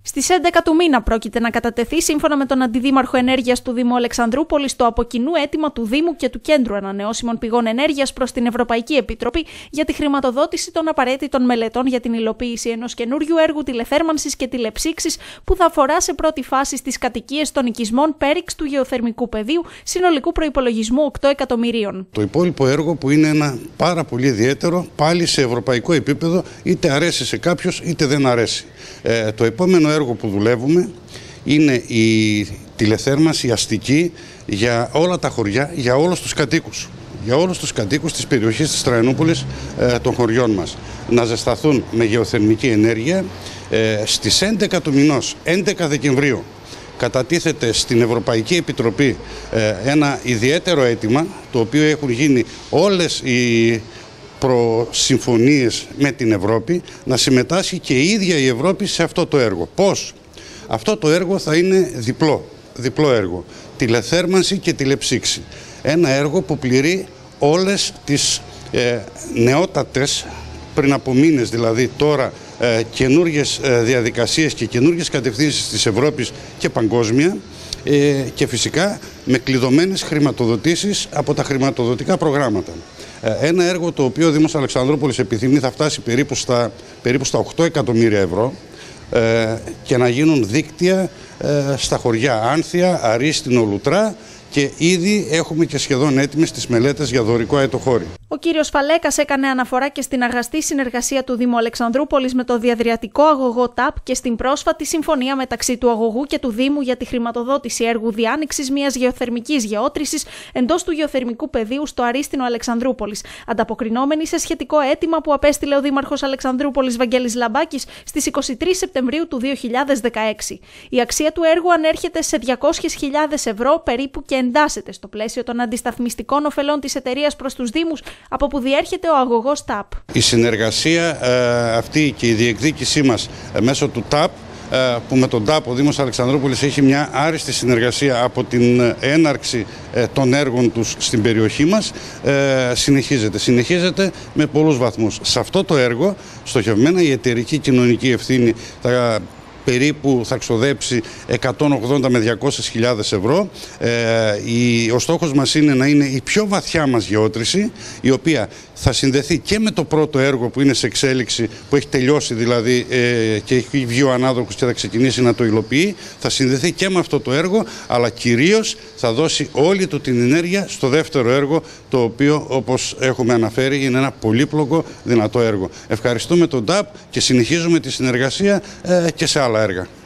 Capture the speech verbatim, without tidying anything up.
Στις έντεκα του μήνα πρόκειται να κατατεθεί, σύμφωνα με τον Αντιδήμαρχο Ενέργειας του Δήμου Αλεξανδρούπολης, το από κοινού αίτημα του Δήμου και του Κέντρου Ανανεώσιμων Πηγών Ενέργειας προς την Ευρωπαϊκή Επιτροπή για τη χρηματοδότηση των απαραίτητων μελετών για την υλοποίηση ενός καινούριου έργου τηλεθέρμανσης και τηλεψήξης που θα αφορά σε πρώτη φάση στις κατοικίες των οικισμών Πέριξ του γεωθερμικού πεδίου συνολικού προϋπολογισμού οκτώ εκατομμυρίων. Το υπόλοιπο έργο, που είναι ένα πάρα πολύ ιδιαίτερο, πάλι σε ευρωπαϊκό επίπεδο, είτε αρέσει σε κάποιους είτε δεν αρέσει. Ε, το επόμενο έργο που δουλεύουμε είναι η τηλεθέρμανση αστική για όλα τα χωριά, για όλους τους κατοίκους. Για όλους τους κατοίκους της περιοχής της Τραϊανούπολης, ε, των χωριών μας. Να ζεσταθούν με γεωθερμική ενέργεια. Ε, στις έντεκα του μηνός, έντεκα Δεκεμβρίου, κατατίθεται στην Ευρωπαϊκή Επιτροπή ε, ένα ιδιαίτερο αίτημα, το οποίο έχουν γίνει όλες οι προσυμφωνίες με την Ευρώπη, να συμμετάσχει και η ίδια η Ευρώπη σε αυτό το έργο. Πώς? Αυτό το έργο θα είναι διπλό, διπλό έργο, τηλεθέρμανση και τηλεψήξη. Ένα έργο που πληρεί όλες τις ε, νεότατες, πριν από μήνες δηλαδή, τώρα ε, καινούργιες ε, διαδικασίες και καινούργιες κατευθύνσεις της Ευρώπης και παγκόσμια, ε, και φυσικά με κλειδωμένες χρηματοδοτήσεις από τα χρηματοδοτικά προγράμματα. Ένα έργο το οποίο ο Δήμος Αλεξανδρούπολης επιθυμεί θα φτάσει περίπου στα, περίπου στα οκτώ εκατομμύρια ευρώ ε, και να γίνουν δίκτυα ε, στα χωριά Άνθια, Αρίστινο, Λουτρά, και ήδη έχουμε και σχεδόν έτοιμες τις μελέτες για δωρικό αετοχώρι. Ο κύριος Φαλέκας έκανε αναφορά και στην αγαστή συνεργασία του Δήμου Αλεξανδρούπολης με το διαδριατικό αγωγό ΤΑΠ και στην πρόσφατη συμφωνία μεταξύ του αγωγού και του Δήμου για τη χρηματοδότηση έργου διάνοιξης μιας γεωθερμικής γεώτρησης εντός του γεωθερμικού πεδίου στο Αρίστινο Αλεξανδρούπολης, ανταποκρινόμενη σε σχετικό αίτημα που απέστειλε ο Δήμαρχος Αλεξανδρούπολης Βαγγέλης Λαμπάκης στις είκοσι τρεις Σεπτεμβρίου του δύο χιλιάδες δεκαέξι. Η αξία του έργου ανέρχεται σε διακόσιες χιλιάδες ευρώ περίπου και εντάσσεται στο πλαίσιο των αντισταθμιστικών ωφελών της εταιρείας προς τους Δήμους, από που διέρχεται ο αγωγός ΤΑΠ. Η συνεργασία ε, αυτή και η διεκδίκησή μας ε, μέσω του ΤΑΠ, ε, που με τον ΤΑΠ ο Δήμος Αλεξανδρούπολης έχει μια άριστη συνεργασία από την έναρξη ε, των έργων τους στην περιοχή μας, ε, συνεχίζεται. Συνεχίζεται με πολλούς βαθμούς. Σε αυτό το έργο, στοχευμένα, η εταιρική κοινωνική ευθύνη θα περίπου θα ξοδέψει εκατόν ογδόντα με διακόσιες χιλιάδες ευρώ. Ε, η, ο στόχος μας είναι να είναι η πιο βαθιά μας γεώτρηση, η οποία θα συνδεθεί και με το πρώτο έργο που είναι σε εξέλιξη, που έχει τελειώσει δηλαδή ε, και έχει βγει ο ανάδοχος και θα ξεκινήσει να το υλοποιεί. Θα συνδεθεί και με αυτό το έργο, αλλά κυρίως θα δώσει όλη του την ενέργεια στο δεύτερο έργο, το οποίο, όπως έχουμε αναφέρει, είναι ένα πολύπλοκο δυνατό έργο. Ευχαριστούμε τον ΤΑΠ και συνεχίζουμε τη συνεργασία ε, και σε άλλα έργα.